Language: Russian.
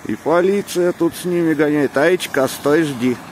И полиция тут с ними гоняет. Аечка, стой, жди.